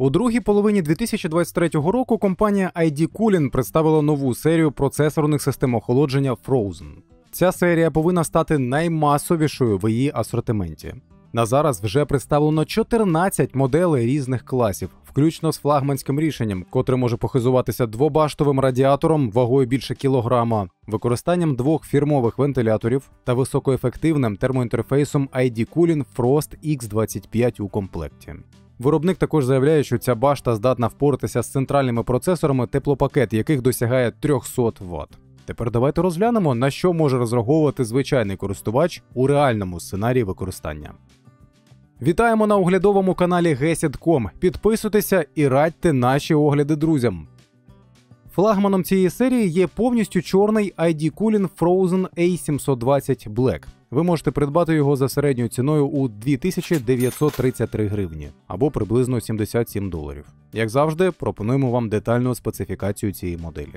У другій половині 2023 року компанія ID Cooling представила нову серію процесорних систем охолодження Frozen. Ця серія повинна стати наймасовішою в її асортименті. На зараз вже представлено 14 моделей різних класів, включно з флагманським рішенням, котре може похизуватися двобаштовим радіатором вагою більше кілограма, використанням двох фірмових вентиляторів та високоефективним термоінтерфейсом ID Cooling Frost X25 у комплекті. Виробник також заявляє, що ця башта здатна впоратися з центральними процесорами, теплопакет яких досягає 300 Вт. Тепер давайте розглянемо, на що може розраховувати звичайний користувач у реальному сценарії використання. Вітаємо на оглядовому каналі Gesit.com. Підписуйтеся і радьте наші огляди друзям. Флагманом цієї серії є повністю чорний ID Cooling Frozen A720 Black. Ви можете придбати його за середньою ціною у 2933 гривні, або приблизно $77. Як завжди, пропонуємо вам детальну специфікацію цієї моделі.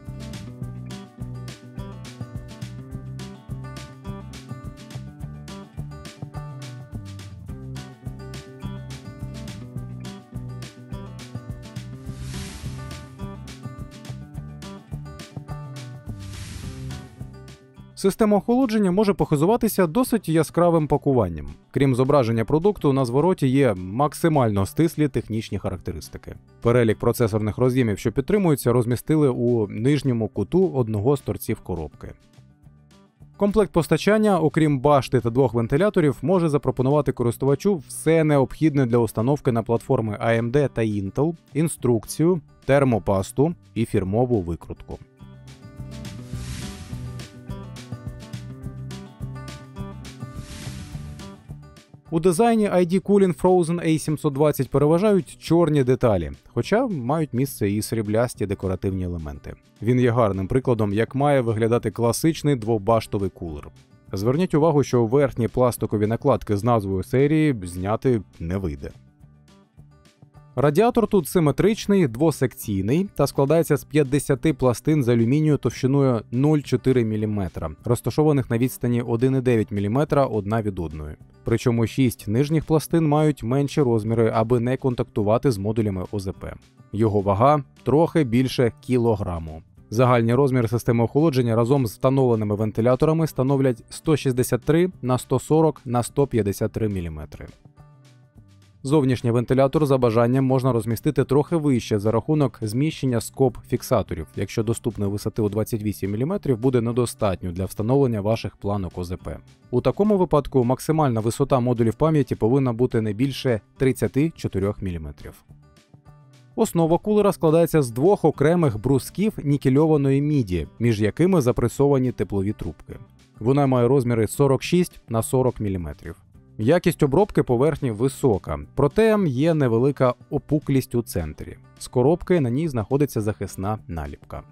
Система охолодження може похизуватися досить яскравим пакуванням. Крім зображення продукту, на звороті є максимально стислі технічні характеристики. Перелік процесорних роз'ємів, що підтримуються, розмістили у нижньому куту одного з торців коробки. Комплект постачання, окрім башти та двох вентиляторів, може запропонувати користувачу все необхідне для установки на платформи AMD та Intel, інструкцію, термопасту і фірмову викрутку. У дизайні ID Cooling Frozen A720 переважають чорні деталі, хоча мають місце і сріблясті декоративні елементи. Він є гарним прикладом, як має виглядати класичний двобаштовий кулер. Зверніть увагу, що верхні пластикові накладки з назвою серії зняти не вийде. Радіатор тут симетричний, двосекційний та складається з 50 пластин з алюмінію товщиною 0,4 мм, розташованих на відстані 1,9 мм одна від одної. Причому 6 нижніх пластин мають менші розміри, аби не контактувати з модулями ОЗП. Його вага трохи більше кілограму. Загальні розміри системи охолодження разом з встановленими вентиляторами становлять 163 на 140 на 153 мм. Зовнішній вентилятор за бажанням можна розмістити трохи вище за рахунок зміщення скоб-фіксаторів, якщо доступної висоти у 28 мм буде недостатньо для встановлення ваших планок ОЗП. У такому випадку максимальна висота модулів пам'яті повинна бути не більше 34 мм. Основа кулера складається з двох окремих брусків нікельованої міді, між якими запресовані теплові трубки. Вона має розміри 46 на 40 мм. Якість обробки поверхні висока, проте є невелика опуклість у центрі. З коробки на ній знаходиться захисна наліпка.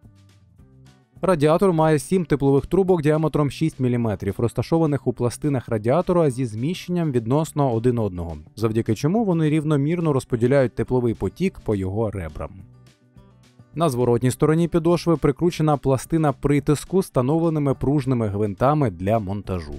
Радіатор має 7 теплових трубок діаметром 6 мм, розташованих у пластинах радіатора зі зміщенням відносно один одного, завдяки чому вони рівномірно розподіляють тепловий потік по його ребрам. На зворотній стороні підошви прикручена пластина притиску з встановленими пружними гвинтами для монтажу.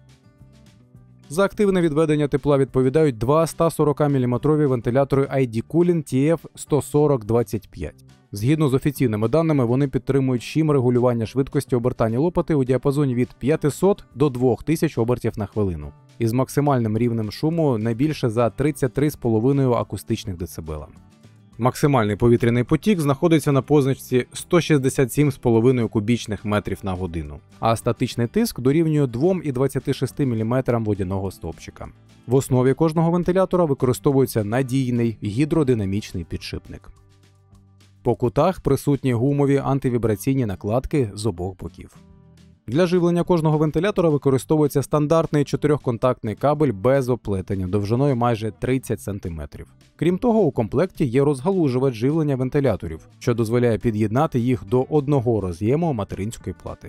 За активне відведення тепла відповідають два 140-мм вентилятори ID Cooling TF140-25. Згідно з офіційними даними, вони підтримують щім регулювання швидкості обертання лопати у діапазоні від 500 до 2000 обертів на хвилину, із максимальним рівнем шуму не більше за 33,5 акустичних дБ. Максимальний повітряний потік знаходиться на позначці 167,5 кубічних метрів на годину, а статичний тиск дорівнює 2,26 мм водяного стовпчика. В основі кожного вентилятора використовується надійний гідродинамічний підшипник. По кутах присутні гумові антивібраційні накладки з обох боків. Для живлення кожного вентилятора використовується стандартний 4-контактний кабель без оплетення довжиною майже 30 см. Крім того, у комплекті є розгалужувач живлення вентиляторів, що дозволяє під'єднати їх до одного роз'єму материнської плати.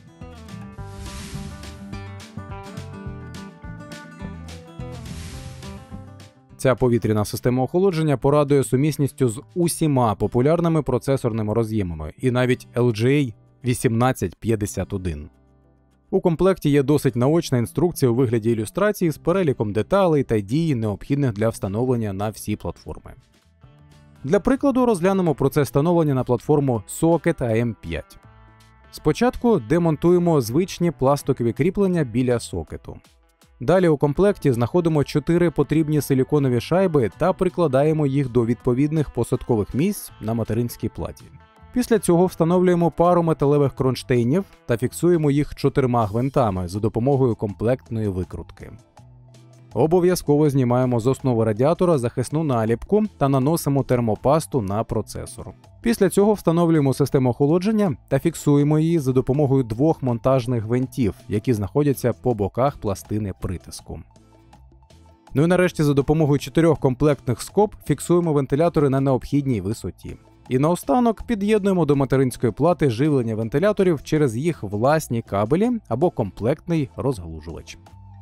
Ця повітряна система охолодження порадує сумісністю з усіма популярними процесорними роз'ємами і навіть LGA 1851. У комплекті є досить наочна інструкція у вигляді ілюстрації з переліком деталей та дій, необхідних для встановлення на всі платформи. Для прикладу розглянемо процес встановлення на платформу Socket AM5. Спочатку демонтуємо звичні пластикові кріплення біля сокету. Далі у комплекті знаходимо 4 потрібні силіконові шайби та прикладаємо їх до відповідних посадкових місць на материнській платі. Після цього встановлюємо пару металевих кронштейнів та фіксуємо їх 4 гвинтами за допомогою комплектної викрутки. Обов'язково знімаємо з основи радіатора захисну наліпку та наносимо термопасту на процесор. Після цього встановлюємо систему охолодження та фіксуємо її за допомогою 2 монтажних гвинтів, які знаходяться по боках пластини притиску. Ну і нарешті за допомогою 4 комплектних скоб фіксуємо вентилятори на необхідній висоті. І наостанок під'єднуємо до материнської плати живлення вентиляторів через їх власні кабелі або комплектний розглужувач.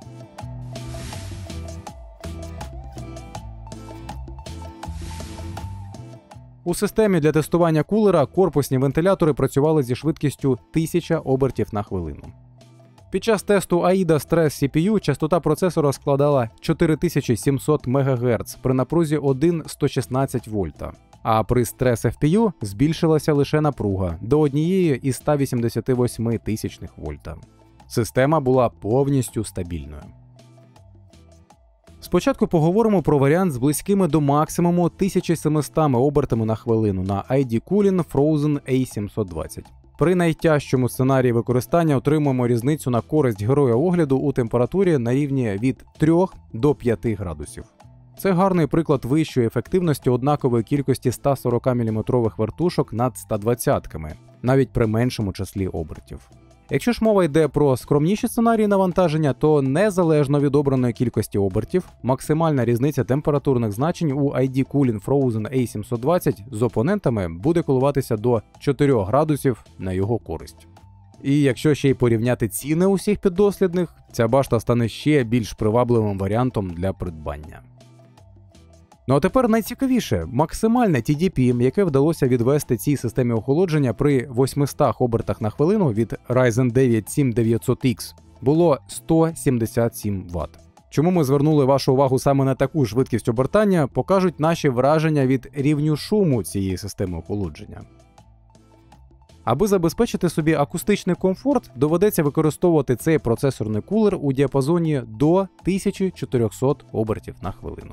У системі для тестування кулера корпусні вентилятори працювали зі швидкістю 1000 обертів на хвилину. Під час тесту AIDA Stress CPU частота процесора складала 4700 МГц при напрузі 1,116 вольта, а при Stress FPU збільшилася лише напруга до 1,188 тисячних вольта. Система була повністю стабільною. Спочатку поговоримо про варіант з близькими до максимуму 1700 обертами на хвилину на ID Cooling Frozen A720. При найтяжчому сценарії використання отримуємо різницю на користь героя огляду у температурі на рівні від 3 до 5 градусів. Це гарний приклад вищої ефективності однакової кількості 140 мм вертушок над 120-ками, навіть при меншому числі обертів. Якщо ж мова йде про скромніші сценарії навантаження, то незалежно від обраної кількості обертів, максимальна різниця температурних значень у ID Cooling Frozen A720 з опонентами буде коливатися до 4 градусів на його користь. І якщо ще й порівняти ціни усіх піддослідних, ця башта стане ще більш привабливим варіантом для придбання. Ну а тепер найцікавіше – максимальне TDP, яке вдалося відвести цій системі охолодження при 800 обертах на хвилину від Ryzen 9 7900X, було 177 Вт. Чому ми звернули вашу увагу саме на таку швидкість обертання, покажуть наші враження від рівню шуму цієї системи охолодження. Аби забезпечити собі акустичний комфорт, доведеться використовувати цей процесорний кулер у діапазоні до 1400 обертів на хвилину.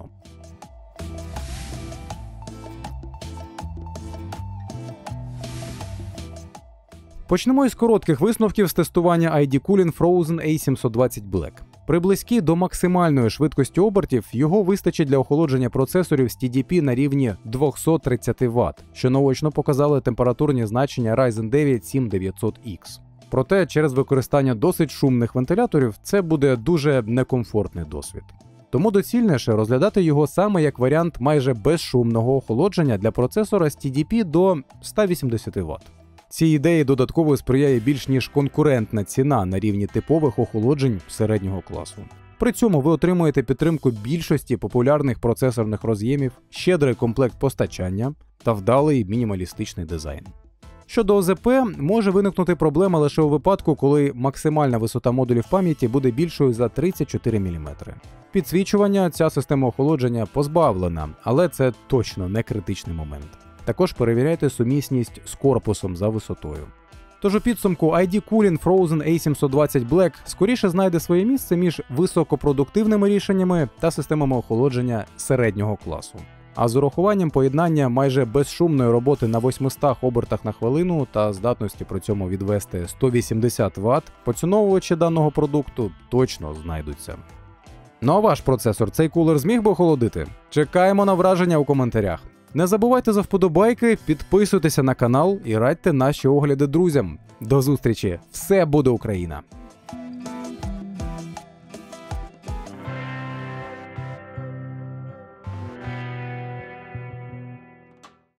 Почнемо із коротких висновків з тестування ID Cooling Frozen A720 Black. При близькій до максимальної швидкості обертів його вистачить для охолодження процесорів з TDP на рівні 230 Вт, що наочно показали температурні значення Ryzen 9 7900X. Проте через використання досить шумних вентиляторів це буде дуже некомфортний досвід. Тому доцільніше розглядати його саме як варіант майже безшумного охолодження для процесора з TDP до 180 Вт. Цій ідеї додатково сприяє більш ніж конкурентна ціна на рівні типових охолоджень середнього класу. При цьому ви отримуєте підтримку більшості популярних процесорних роз'ємів, щедрий комплект постачання та вдалий мінімалістичний дизайн. Щодо ОЗП, може виникнути проблема лише у випадку, коли максимальна висота модулів пам'яті буде більшою за 34 мм. Підсвічування ця система охолодження позбавлена, але це точно не критичний момент. Також перевіряйте сумісність з корпусом за висотою. Тож у підсумку ID Cooling Frozen A720 Black скоріше знайде своє місце між високопродуктивними рішеннями та системами охолодження середнього класу. А з урахуванням поєднання майже безшумної роботи на 800 обертах на хвилину та здатності при цьому відвести 180 Вт, поціновувачі даного продукту точно знайдуться. Ну а ваш процесор цей кулер зміг би охолодити? Чекаємо на враження у коментарях. Не забувайте за вподобайки, підписуйтеся на канал і радьте наші огляди друзям. До зустрічі! Все буде Україна!